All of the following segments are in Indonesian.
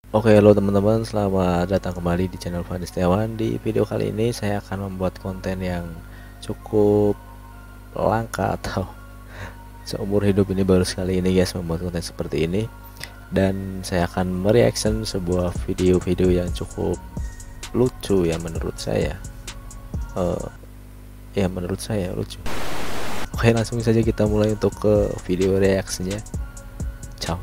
Oke, halo teman-teman, selamat datang kembali di channel Fandi Setiawan. Di video kali ini saya akan membuat konten yang cukup langka atau seumur hidup ini baru sekali ini guys membuat konten seperti ini. Dan saya akan mereaction sebuah video-video yang cukup lucu ya menurut saya. Menurut saya lucu. Oke, langsung saja kita mulai untuk ke video reaksinya. Ciao.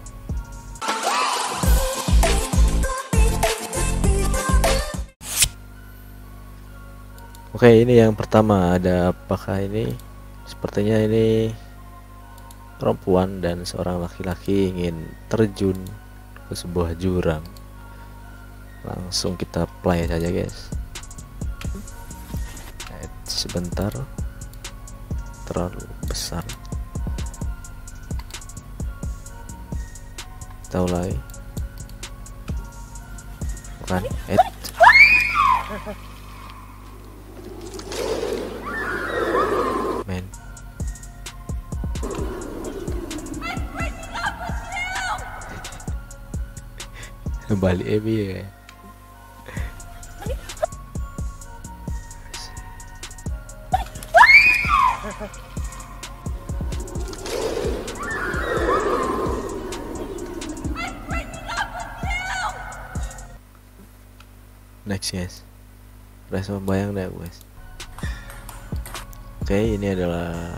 Oke, ini yang pertama, ada apakah ini? Sepertinya ini perempuan dan seorang laki-laki ingin terjun ke sebuah jurang. Langsung kita play saja guys. Sebentar, terlalu besar. Kita mulai. Bukan, men. Balik ya. Next guys, rasa membayang deh guys. Oke, ini adalah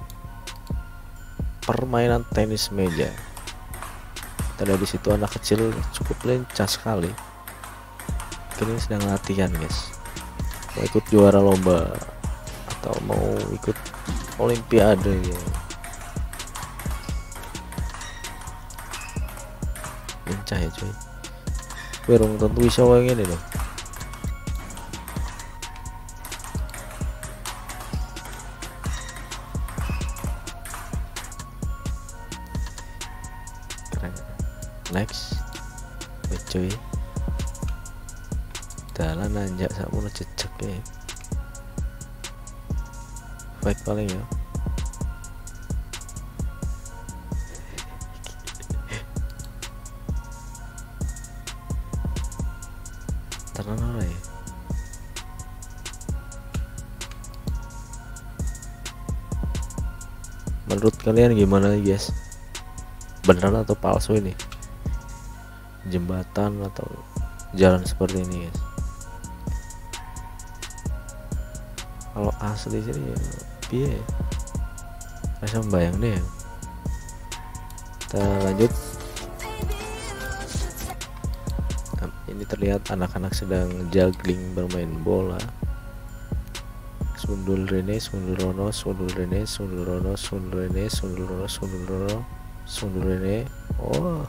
permainan tenis meja. Ada di situ anak kecil cukup lincah sekali. Ini sedang latihan guys, mau ikut juara lomba atau mau ikut olimpiade ya. Lincah ya cuy, berung tentu bisa kayak gini loh. Keren. Next, cuy, dalan nanjak sakmono jejeg ya. Baik paling ya. Tenang lah ya. Menurut kalian gimana guys? Beneran atau palsu ini? Jembatan atau jalan seperti ini guys? Kalau asli sini ya, piye? Rasa membayang deh. Kita lanjut. Ini terlihat anak-anak sedang juggling bermain bola. Sundul rene, sundul rono, sundul rene, sundul rono, sundul rene, sundul rono, sundul rono, sundul rene. Oh.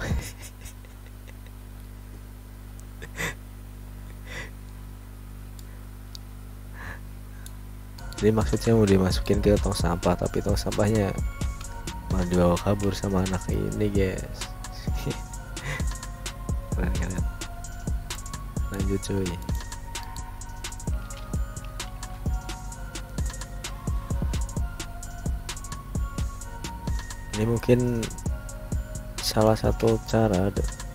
Jadi maksudnya mau dimasukin ke tong sampah, tapi tong sampahnya malah dibawa kabur sama anak ini guys. Keren. Lanjut cuy. Ini mungkin salah satu cara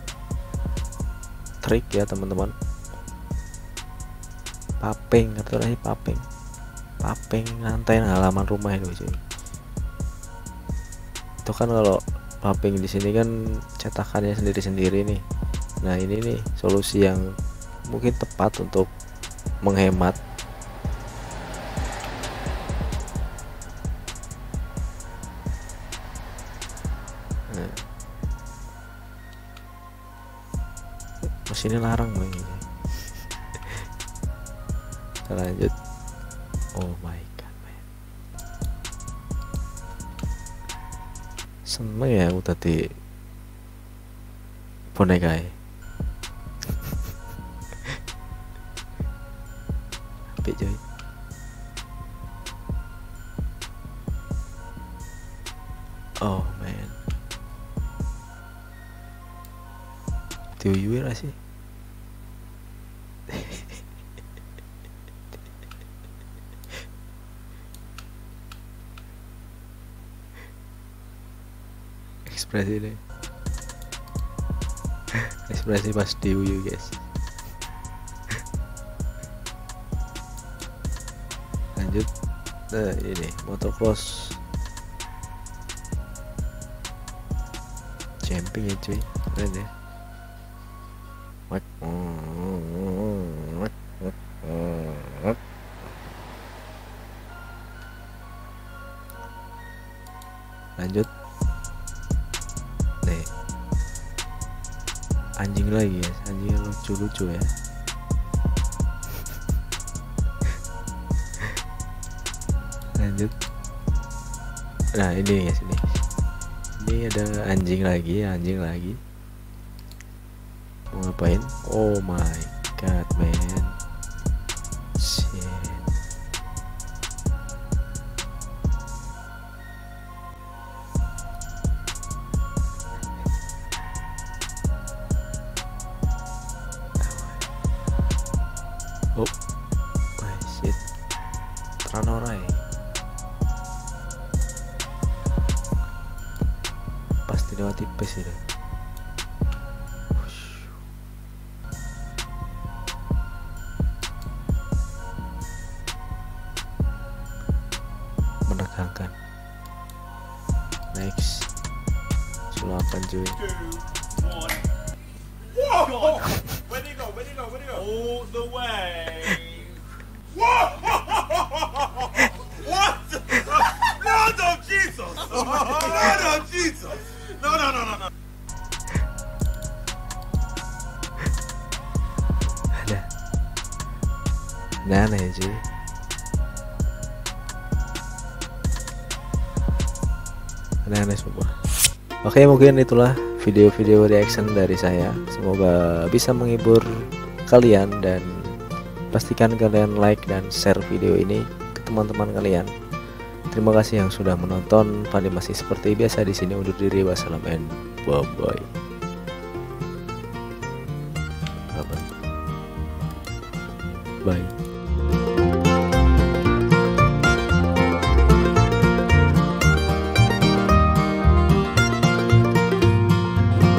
trik ya teman-teman. Paping atau ini paping lantai halaman rumah itu cuy. Itu kan kalau paping di sini kan cetakannya sendiri-sendiri nih. Nah, ini nih solusi yang mungkin tepat untuk menghemat. Nah, mesinnya larang begini. Kita lanjut. Oh my god man, seneng ya aku tadi boneka ya. Apik coy. Oh man, tiuyu lah sih. Ekspresi deh. ekspresi pas diuyu guys. Lanjut. Nah ini motocross camping ya cuy, keren ya. Lanjut nih, anjing lagi ya, anjing lucu-lucu ya. Lanjut. Nah ini guys, ini ada anjing lagi, mau ngapain? Oh my god man, shit. Oh my shit, Tranorai pasti lewat tipis itu. Menegangkan. Next, sulapan cuy. Whoa! Where'd he go? All the way. Whoa! What? Lord of Jesus! Lord of Jesus! No. Ada aneh cuy. Aneh semua. Oke, mungkin itulah video-video reaction dari saya. Semoga bisa menghibur kalian, dan pastikan kalian like dan share video ini ke teman-teman kalian. Terima kasih yang sudah menonton. Fandi masih seperti biasa di sini undur diri. Wassalam and bye bye. Bye.